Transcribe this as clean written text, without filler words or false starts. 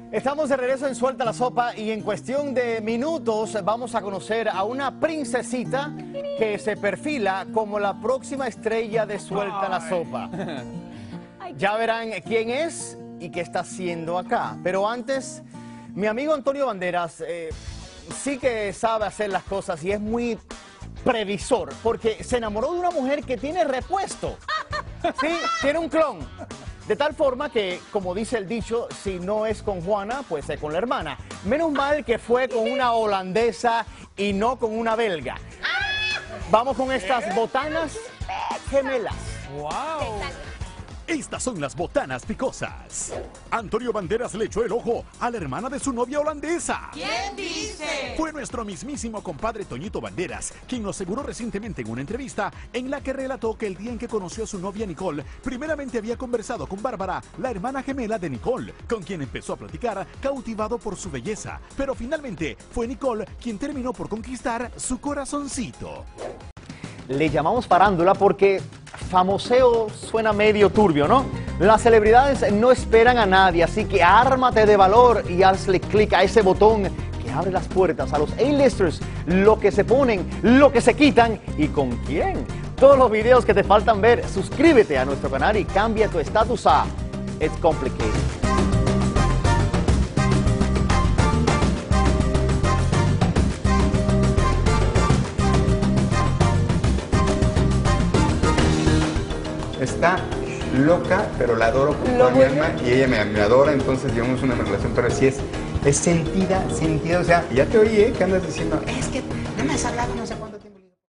Estamos de regreso en Suelta la Sopa y en cuestión de minutos vamos a conocer a una princesita que se perfila como la próxima estrella de Suelta la Sopa. Ya verán quién es y qué está haciendo acá. Pero antes, mi amigo Antonio Banderas sí que sabe hacer las cosas y es muy previsor, porque se enamoró de una mujer que tiene repuesto. Sí, tiene un clon. De tal forma que, como dice el dicho, si no es con Juana, pues es con la hermana. Menos mal que fue con una holandesa y no con una belga. Vamos con estas botanas gemelas. ¡Wow! Estas son las botanas picosas. Antonio Banderas le echó el ojo a la hermana de su novia holandesa. ¿Quién dice? Fue nuestro mismísimo compadre Toñito Banderas, quien nos aseguró recientemente en una entrevista en la que relató que el día en que conoció a su novia Nicole, primeramente había conversado con Bárbara, la hermana gemela de Nicole, con quien empezó a platicar cautivado por su belleza. Pero finalmente fue Nicole quien terminó por conquistar su corazoncito. Le llamamos farándula porque famoseo suena medio turbio, ¿no? Las celebridades no esperan a nadie, así que ármate de valor y hazle clic a ese botón que abre las puertas a los A-listers, lo que se ponen, lo que se quitan y con quién. Todos los videos que te faltan ver, suscríbete a nuestro canal y cambia tu estatus a It's Complicated. Está loca, pero la adoro con toda mi alma y ella me adora, entonces llevamos una relación, pero sí es sentida, o sea, ya te oí, que andas diciendo, es que no me has hablado, no sé cuándo.